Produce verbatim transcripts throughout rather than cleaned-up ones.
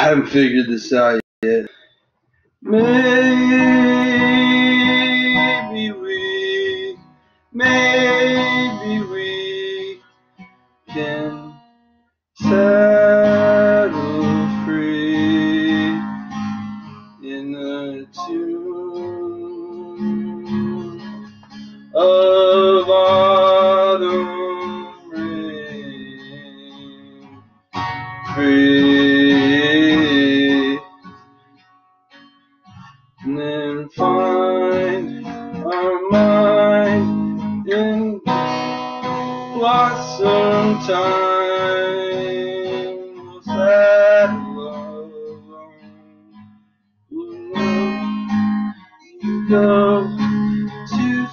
I haven't figured this out yet. Maybe we, maybe we can settle free in the tune of autumn rain. Free, and then find our mind in blossom time. We'll settle alone. You go too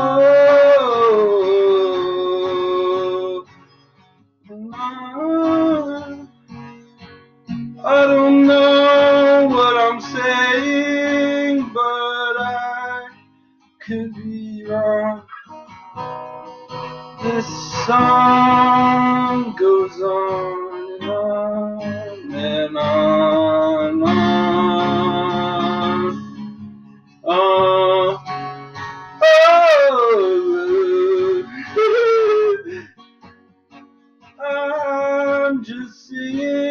slow, and I I don't know what I'm saying, but I could be wrong. This song goes on and on and on, on, on. Oh, I'm just singing.